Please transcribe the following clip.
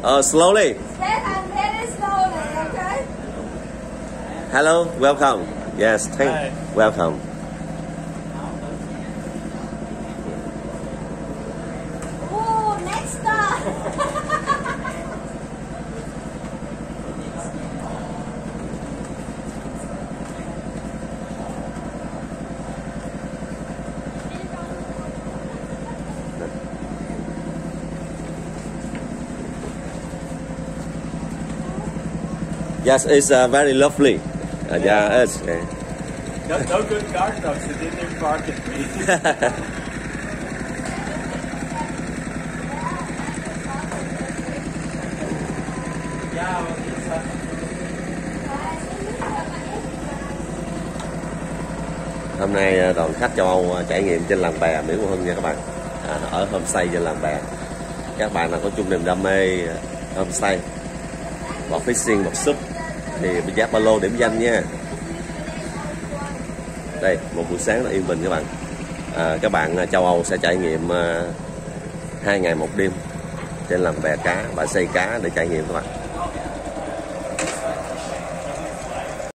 Slowly. Stefan, very slowly, okay? Hello, welcome. Yes, welcome. Ooh, next stop. Yes, it's very lovely. Yeah, it's. No good guard dogs, so didn't bark at me. Hôm nay đoàn khách châu Âu trải nghiệm trên làng bè Mỹ của Hưng nha các bạn, ở homestay trên làng bè. Các bạn nào có chung niềm đam mê homestay và fishing hoặc súp thì giác ba lô điểm danh nha. Đây, một buổi sáng là yên bình các bạn. Các bạn châu Âu sẽ trải nghiệm 2 ngày 1 đêm trên làng bè cá và xây cá để trải nghiệm các bạn.